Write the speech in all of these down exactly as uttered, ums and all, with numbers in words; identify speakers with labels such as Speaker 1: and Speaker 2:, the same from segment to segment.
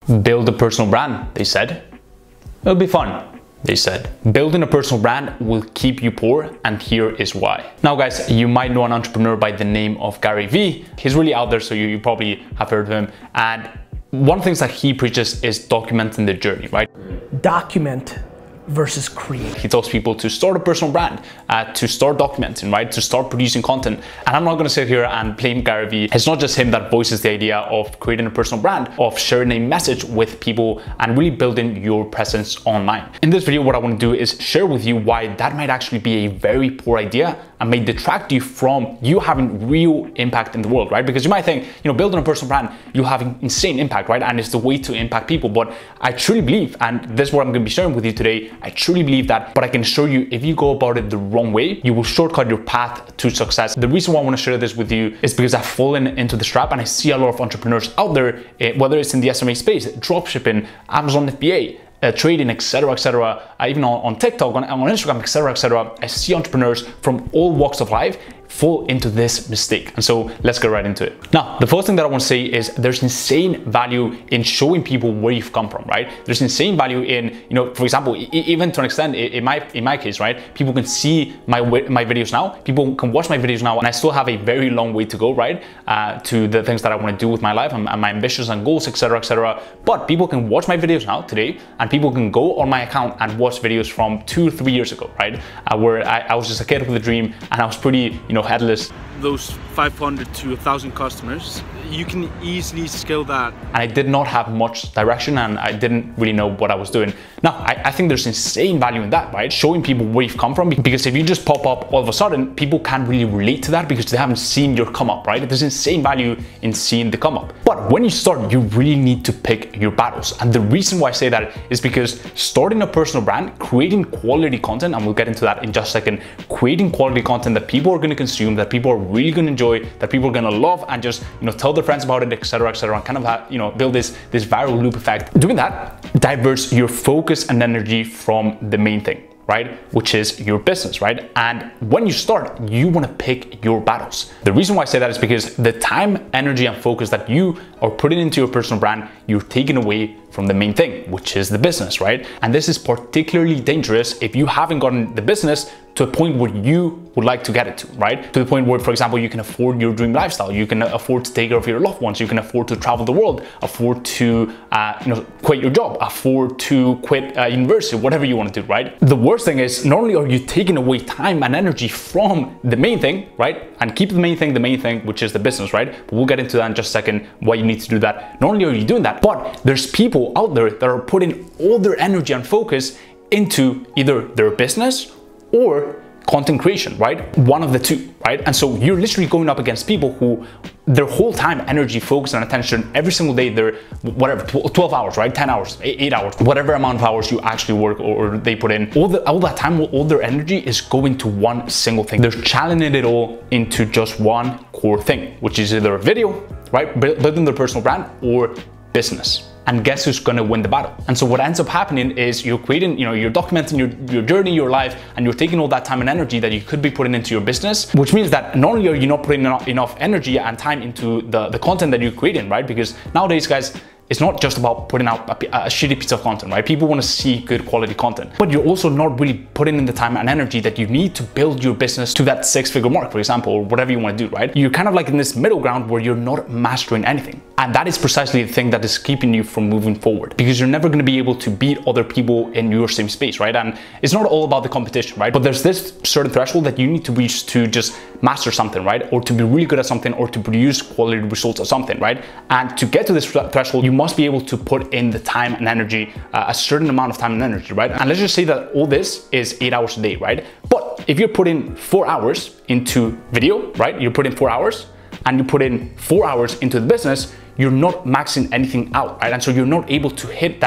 Speaker 1: Build a personal brand, they said. It'll be fun, they said. Building a personal brand will keep you poor, and here is why. Now guys, you might know an entrepreneur by the name of Gary Vee. He's really out there, so you, you probably have heard of him. And one of the things that he preaches is documenting the journey, right?
Speaker 2: Document versus create.
Speaker 1: He tells people to start a personal brand, uh, to start documenting, right? To start producing content. And I'm not gonna sit here and blame Gary Vee. It's not just him that voices the idea of creating a personal brand, of sharing a message with people and really building your presence online. In this video, what I wanna do is share with you why that might actually be a very poor idea and may detract you from you having real impact in the world, right? Because you might think, you know, building a personal brand, you have insane impact, right? And it's the way to impact people. But I truly believe, and this is what I'm gonna be sharing with you today, I truly believe that, but I can assure you, if you go about it the wrong way, you will shortcut your path to success. The reason why I want to share this with you is because I've fallen into this trap, and I see a lot of entrepreneurs out there, eh, whether it's in the S M M A space, dropshipping, Amazon F B A, Uh, trading, et cetera, et cetera, uh, even on, on TikTok, on, on Instagram, et cetera, et cetera. I see entrepreneurs from all walks of life fall into this mistake. And so let's get right into it. Now, the first thing that I want to say is there's insane value in showing people where you've come from, right? There's insane value in, you know, for example, e even to an extent, in my in my case, right? People can see my my videos now. People can watch my videos now, and I still have a very long way to go, right? Uh, to the things that I want to do with my life and, and my ambitions and goals, et cetera, et cetera. But people can watch my videos now today, and people can go on my account and watch videos from two, three years ago, right? Uh, where I, I was just a kid with a dream, and I was pretty, you know, headless.
Speaker 3: Those five hundred to a thousand customers, you can easily scale that.
Speaker 1: And I did not have much direction, and I didn't really know what I was doing. Now, I, I think there's insane value in that, right? Showing people where you've come from, because if you just pop up all of a sudden, people can't really relate to that because they haven't seen your come up, right? There's insane value in seeing the come up. But when you start, you really need to pick your battles. And the reason why I say that is because starting a personal brand, creating quality content, and we'll get into that in just a second, creating quality content that people are going to consume, that people are really going to enjoy, that people are going to love, and just, you know, tell their friends about it, et cetera, et cetera, and kind of have, you know, build this this viral loop effect. Doing that diverts your focus and energy from the main thing, right? Which is your business, right? And when you start, you want to pick your battles. The reason why I say that is because the time, energy, and focus that you are putting into your personal brand, you're taking away from the main thing, which is the business, right? And this is particularly dangerous if you haven't gotten the business to a point where you would like to get it to, right? To the point where, for example, you can afford your dream lifestyle, you can afford to take care of your loved ones, you can afford to travel the world, afford to, uh, you know, quit your job, afford to quit uh, university, whatever you want to do, right? The worst thing is, not only are you taking away time and energy from the main thing, right? And keep the main thing the main thing, which is the business, right? But we'll get into that in just a second, why you need to do that. Not only are you doing that, but there's people out there that are putting all their energy and focus into either their business or content creation, right? One of the two, right? And so you're literally going up against people who their whole time, energy, focus, and attention every single day, they're whatever, twelve hours, right? ten hours, eight hours, whatever amount of hours you actually work or they put in, all, the, all that time, all their energy is going to one single thing. They're channeling it all into just one core thing, which is either a video, right? Building their personal brand or business. And guess who's gonna win the battle? And so what ends up happening is you're creating, you know, you're documenting your, your journey, your life, and you're taking all that time and energy that you could be putting into your business, which means that not only are you not putting enough, enough energy and time into the, the content that you're creating, right? Because nowadays, guys, it's not just about putting out a, a shitty piece of content, right? People want to see good quality content, but you're also not really putting in the time and energy that you need to build your business to that six figure mark, for example, or whatever you want to do, right? You're kind of like in this middle ground where you're not mastering anything. And that is precisely the thing that is keeping you from moving forward, because you're never going to be able to beat other people in your same space, right? And it's not all about the competition, right? But there's this certain threshold that you need to reach to just master something, right? Or to be really good at something, or to produce quality results at something, right? And to get to this threshold, you must be able to put in the time and energy, uh, a certain amount of time and energy, right? And let's just say that all this is eight hours a day, right? But if you're putting four hours into video, right? You put in four hours and you put in four hours into the business, you're not maxing anything out, right? And so you're not able to hit that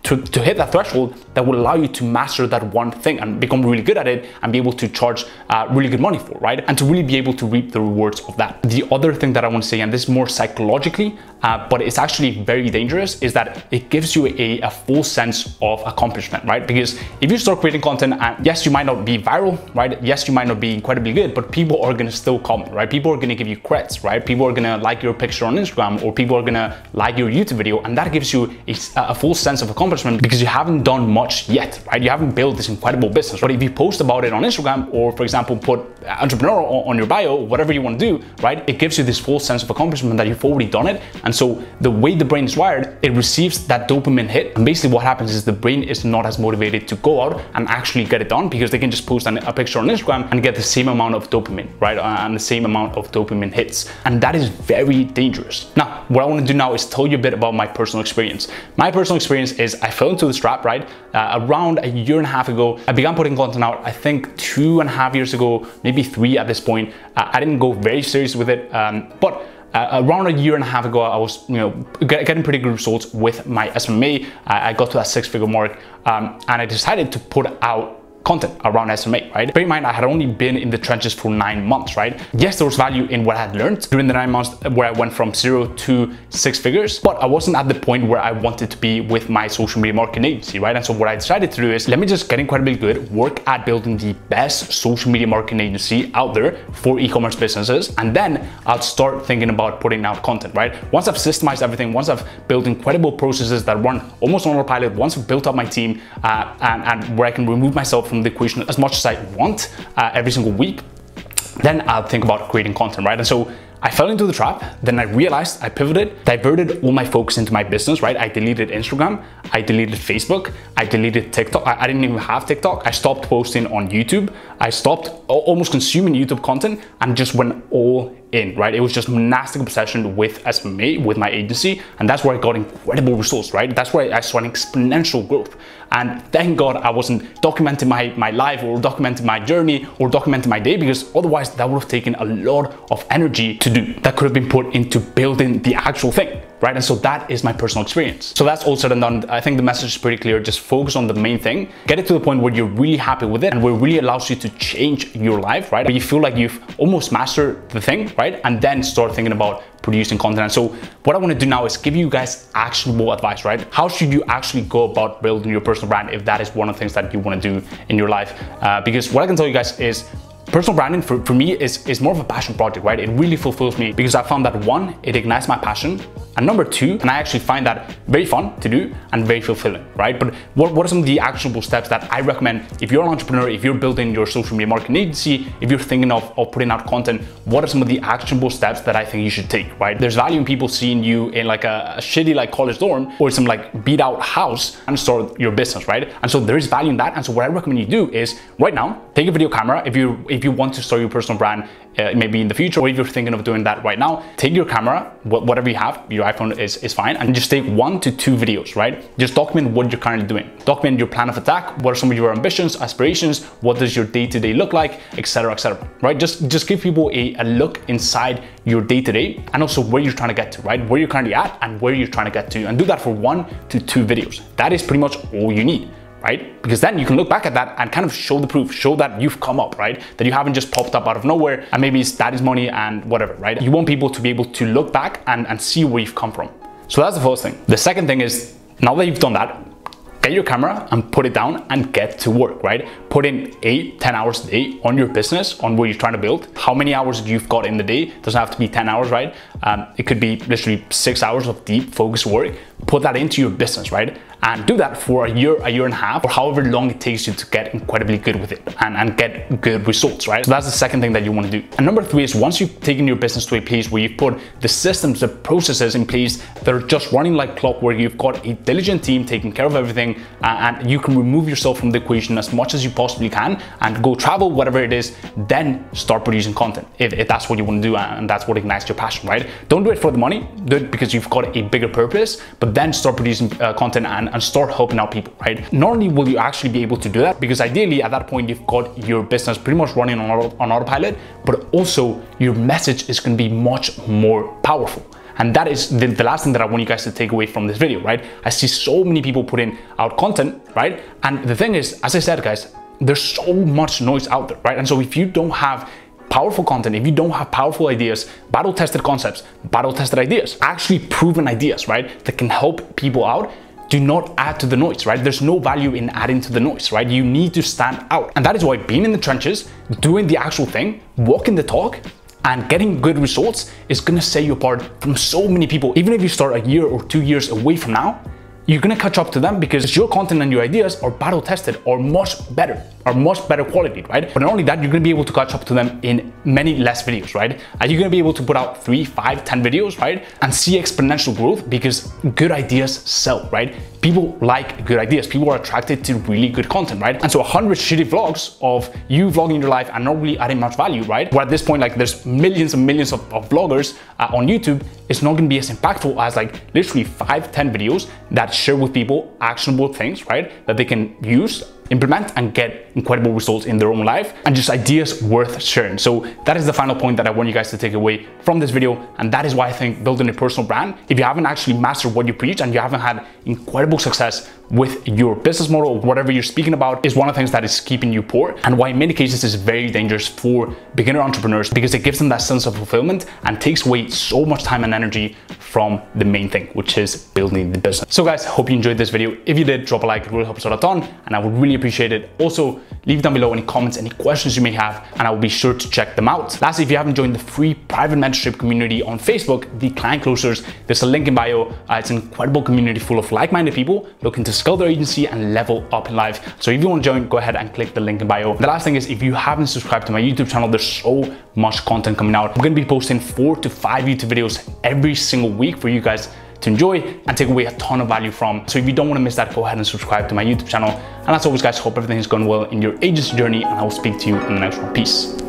Speaker 1: to, to hit that threshold that will allow you to master that one thing and become really good at it and be able to charge uh, really good money for, right? And to really be able to reap the rewards of that. The other thing that I want to say, and this is more psychologically, uh, but it's actually very dangerous, is that it gives you a, a full sense of accomplishment, right? Because if you start creating content, and yes, you might not be viral, right? Yes, you might not be incredibly good, but people are going to still comment, right? People are going to give you creds, right? People are going to like your picture on Instagram, or people are going to like your YouTube video, and that gives you a, a full sense of accomplishment because you haven't done much yet, right? You haven't built this incredible business. But if you post about it on Instagram, or for example, put entrepreneur on your bio, whatever you want to do, right? It gives you this full sense of accomplishment that you've already done it. And so the way the brain is wired, it receives that dopamine hit. And basically what happens is the brain is not as motivated to go out and actually get it done, because they can just post a picture on Instagram and get the same amount of dopamine, right? And the same amount of dopamine hits. And that is very dangerous. Now, what I want to do now is tell you a bit about my personal experience. My personal experience is I fell into this trap, right? Uh, around a year and a half ago, I began putting content out, I think two and a half years ago, maybe three at this point. Uh, I didn't go very serious with it, um, but Uh, around a year and a half ago, I was, you know, get, getting pretty good results with my S M M A. I, I got to that six-figure mark, um, and I decided to put out content around S M M A, right? Bear in mind, I had only been in the trenches for nine months, right? Yes, there was value in what I had learned during the nine months where I went from zero to six figures, but I wasn't at the point where I wanted to be with my social media marketing agency, right? And so what I decided to do is, let me just get incredibly good, work at building the best social media marketing agency out there for e-commerce businesses, and then I'll start thinking about putting out content, right? Once I've systemized everything, once I've built incredible processes that run almost on autopilot, once I've built up my team, uh, and, and where I can remove myself from the equation as much as I want uh, every single week, then I'll think about creating content, right? And so I fell into the trap. Then I realized, I pivoted, diverted all my focus into my business, right? I deleted Instagram, I deleted Facebook, I deleted TikTok. I, I didn't even have TikTok. I stopped posting on YouTube. I stopped almost consuming YouTube content and just went all in, right? It was just monastic obsession with S M M A, with my agency. And that's where I got incredible results, right? That's where I saw an exponential growth. And thank God I wasn't documenting my, my life, or documenting my journey, or documenting my day, because otherwise that would have taken a lot of energy to do. That could have been put into building the actual thing, right? And so that is my personal experience. So that's all said and done. I think the message is pretty clear. Just focus on the main thing, get it to the point where you're really happy with it and where it really allows you to change your life, right? Where you feel like you've almost mastered the thing, right? And then start thinking about producing content. And so what I want to do now is give you guys actionable advice, right? How should you actually go about building your personal brand if that is one of the things that you want to do in your life? Uh, because what I can tell you guys is, personal branding for, for me is, is more of a passion project, right? It really fulfills me because I found that one, it ignites my passion. And number two, and I actually find that very fun to do and very fulfilling, right? But what, what are some of the actionable steps that I recommend if you're an entrepreneur, if you're building your social media marketing agency, if you're thinking of, of putting out content, what are some of the actionable steps that I think you should take, right? There's value in people seeing you in like a, a shitty like college dorm or some like beat out house and start your business, right? And so there is value in that. And so what I recommend you do is right now, take a video camera. If you, if you want to start your personal brand, uh, maybe in the future, or if you're thinking of doing that right now, take your camera, whatever you have, your iPhone is, is fine, and just take one to two videos, right? Just document what you're currently doing. Document your plan of attack. What are some of your ambitions, aspirations? What does your day-to-day look like, et cetera, et cetera, right? Just, just give people a, a look inside your day-to-day and also where you're trying to get to, right? Where you're currently at and where you're trying to get to, and do that for one to two videos. That is pretty much all you need, right? Because then you can look back at that and kind of show the proof, show that you've come up, right? That you haven't just popped up out of nowhere and maybe it's daddy's money and whatever, right? You want people to be able to look back and, and see where you've come from. So that's the first thing. The second thing is, now that you've done that, get your camera and put it down and get to work, right? Put in eight, ten hours a day on your business, on what you're trying to build. How many hours you've got in the day, it doesn't have to be ten hours, right? Um, it could be literally six hours of deep focused work. Put that into your business, right? And do that for a year, a year and a half, or however long it takes you to get incredibly good with it and, and get good results, right? So that's the second thing that you want to do. And number three is, once you've taken your business to a place where you've put the systems, the processes in place that are just running like clockwork, you've got a diligent team taking care of everything, uh, and you can remove yourself from the equation as much as you possibly can and go travel, whatever it is, then start producing content if, if that's what you want to do and that's what ignites your passion, right? Don't do it for the money, do it because you've got a bigger purpose, but then start producing uh, content and, and start helping out people, right? Not only will you actually be able to do that, because ideally at that point you've got your business pretty much running on, auto, on autopilot, but also your message is going to be much more powerful. And that is the, the last thing that I want you guys to take away from this video, right? I see so many people putting out content, right? And the thing is, as I said, guys, there's so much noise out there, right? And so if you don't have powerful content, if you don't have powerful ideas, battle-tested concepts, battle-tested ideas, actually proven ideas, right, that can help people out, do not add to the noise, right? There's no value in adding to the noise, right? You need to stand out. And that is why being in the trenches, doing the actual thing, walking the talk, and getting good results is gonna set you apart from so many people. Even if you start a year or two years away from now, you're gonna catch up to them because your content and your ideas are battle tested or much better, or much better quality, right? But not only that, you're gonna be able to catch up to them in many less videos, right? And you're gonna be able to put out three, five, ten videos, right? And see exponential growth because good ideas sell, right? People like good ideas. People are attracted to really good content, right? And so a hundred shitty vlogs of you vlogging your life and not really adding much value, right? Where at this point, like there's millions and millions of, of vloggers uh, on YouTube, it's not gonna be as impactful as like literally five, ten videos that share with people actionable things, right? That they can use, implement, and get incredible results in their own life, and just ideas worth sharing. So that is the final point that I want you guys to take away from this video. And that is why I think building a personal brand, if you haven't actually mastered what you preach and you haven't had incredible success with your business model or whatever you're speaking about, is one of the things that is keeping you poor, and why in many cases is very dangerous for beginner entrepreneurs, because it gives them that sense of fulfillment and takes away so much time and energy from the main thing, which is building the business. So guys, hope you enjoyed this video. If you did, drop a like, it really helps out a ton, and I would really appreciate it. Also, leave down below any comments, any questions you may have, and I will be sure to check them out. Lastly, if you haven't joined the free private mentorship community on Facebook, the Client Closers, there's a link in bio. Uh, it's an incredible community full of like-minded people looking to scale their agency and level up in life. So if you want to join, go ahead and click the link in bio. The last thing is, if you haven't subscribed to my YouTube channel, there's so much content coming out. I'm going to be posting four to five YouTube videos every single week for you guys to enjoy and take away a ton of value from. So if you don't want to miss that, go ahead and subscribe to my YouTube channel. And as always, guys, hope everything is going well in your agency journey, and I will speak to you in the next one. Peace.